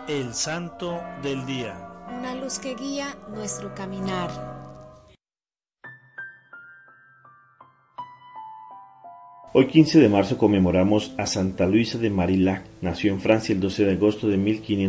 El Santo del Día. Una luz que guía nuestro caminar. Hoy 15 de marzo conmemoramos a Santa Luisa de Marillac. Nació en Francia el 12 de agosto de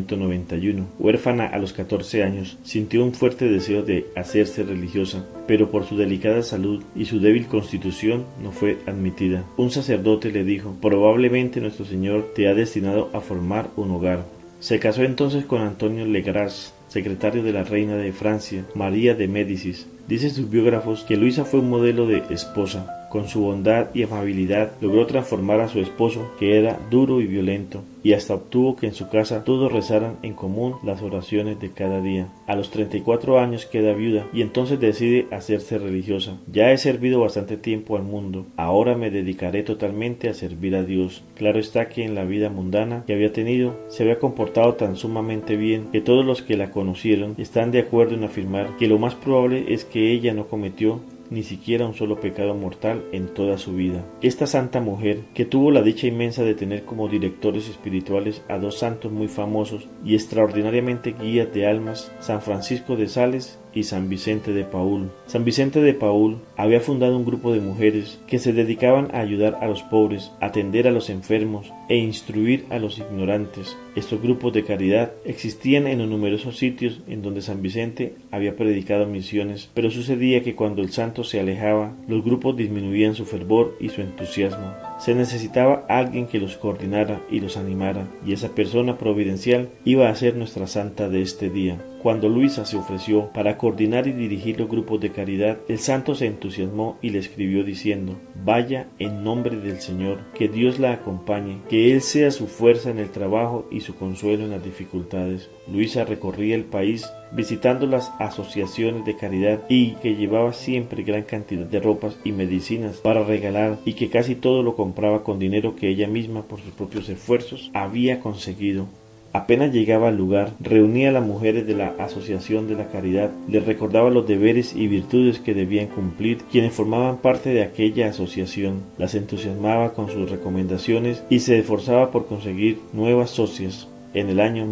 1591. Huérfana a los 14 años, sintió un fuerte deseo de hacerse religiosa, pero por su delicada salud y su débil constitución no fue admitida. Un sacerdote le dijo: probablemente nuestro Señor te ha destinado a formar un hogar. Se casó entonces con Antonio Legras, secretario de la reina de Francia, María de Médicis. Dicen sus biógrafos que Luisa fue un modelo de esposa. Con su bondad y amabilidad logró transformar a su esposo, que era duro y violento, y hasta obtuvo que en su casa todos rezaran en común las oraciones de cada día. A los 34 años queda viuda y entonces decide hacerse religiosa. Ya he servido bastante tiempo al mundo, ahora me dedicaré totalmente a servir a Dios. Claro está que en la vida mundana que había tenido se había comportado tan sumamente bien que todos los que la conocieron están de acuerdo en afirmar que lo más probable es que ella no cometió ni siquiera un solo pecado mortal en toda su vida. Esta santa mujer, que tuvo la dicha inmensa de tener como directores espirituales a dos santos muy famosos y extraordinariamente guías de almas, San Francisco de Sales y San Vicente de Paúl. San Vicente de Paúl había fundado un grupo de mujeres que se dedicaban a ayudar a los pobres, atender a los enfermos e instruir a los ignorantes. Estos grupos de caridad existían en los numerosos sitios en donde San Vicente había predicado misiones, pero sucedía que cuando el santo se alejaba, los grupos disminuían su fervor y su entusiasmo. Se necesitaba alguien que los coordinara y los animara, y esa persona providencial iba a ser nuestra santa de este día. Cuando Luisa se ofreció para coordinar y dirigir los grupos de caridad, el santo se entusiasmó y le escribió diciendo: vaya en nombre del Señor, que Dios la acompañe, que Él sea su fuerza en el trabajo y su consuelo en las dificultades. Luisa recorría el país visitando las asociaciones de caridad y que llevaba siempre gran cantidad de ropas y medicinas para regalar, y que casi todo lo compraba con dinero que ella misma por sus propios esfuerzos había conseguido. Apenas llegaba al lugar, reunía a las mujeres de la Asociación de la Caridad, les recordaba los deberes y virtudes que debían cumplir quienes formaban parte de aquella asociación, las entusiasmaba con sus recomendaciones y se esforzaba por conseguir nuevas socias. En el año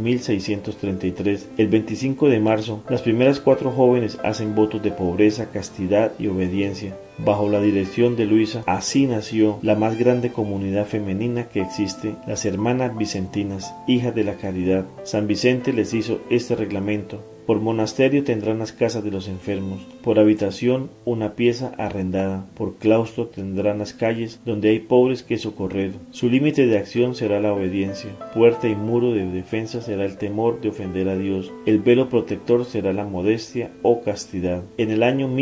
1633, el 25 de marzo, las primeras 4 jóvenes hacen votos de pobreza, castidad y obediencia. Bajo la dirección de Luisa, así nació la más grande comunidad femenina que existe, las Hermanas Vicentinas, hijas de la caridad. San Vicente les hizo este reglamento: por monasterio tendrán las casas de los enfermos, por habitación una pieza arrendada, por claustro tendrán las calles donde hay pobres que socorrer. Su límite de acción será la obediencia, puerta y muro de defensa será el temor de ofender a Dios, el velo protector será la modestia o castidad. En el año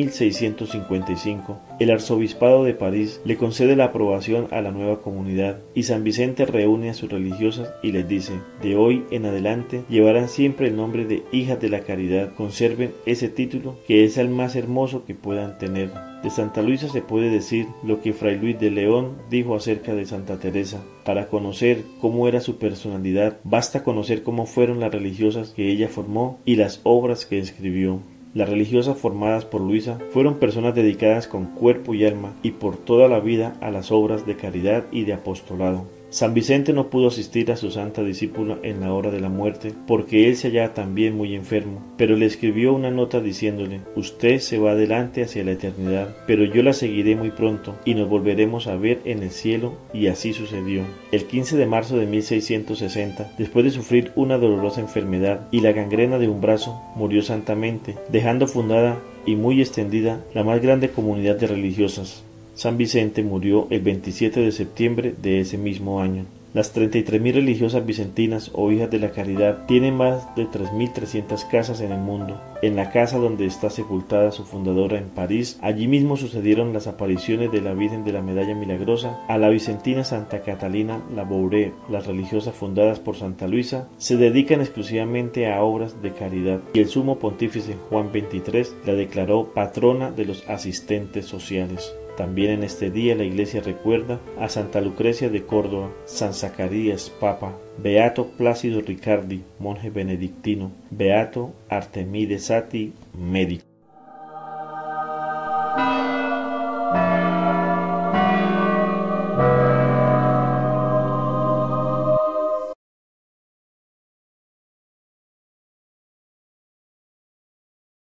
1655, el arzobispado de París le concede la aprobación a la nueva comunidad y San Vicente reúne a sus religiosas y les dice: de hoy en adelante llevarán siempre el nombre de hijas de la caridad, conserven ese título que es el más hermoso que puedan tener. De Santa Luisa se puede decir lo que Fray Luis de León dijo acerca de Santa Teresa: para conocer cómo era su personalidad, basta conocer cómo fueron las religiosas que ella formó y las obras que escribió. Las religiosas formadas por Luisa fueron personas dedicadas con cuerpo y alma y por toda la vida a las obras de caridad y de apostolado. San Vicente no pudo asistir a su santa discípula en la hora de la muerte porque él se hallaba también muy enfermo, pero le escribió una nota diciéndole: usted se va adelante hacia la eternidad, pero yo la seguiré muy pronto y nos volveremos a ver en el cielo. Y así sucedió. El 15 de marzo de 1660, después de sufrir una dolorosa enfermedad y la gangrena de un brazo, murió santamente, dejando fundada y muy extendida la más grande comunidad de religiosas. San Vicente murió el 27 de septiembre de ese mismo año. Las 33.000 religiosas vicentinas o hijas de la caridad tienen más de 3.300 casas en el mundo. En la casa donde está sepultada su fundadora en París, allí mismo sucedieron las apariciones de la Virgen de la Medalla Milagrosa, a la vicentina Santa Catalina Labouré. Las religiosas fundadas por Santa Luisa se dedican exclusivamente a obras de caridad y el sumo pontífice Juan XXIII la declaró patrona de los asistentes sociales. También en este día la Iglesia recuerda a Santa Lucrecia de Córdoba, San Zacarías, Papa, Beato Plácido Ricardi, monje benedictino, Beato Artemide Sati, médico.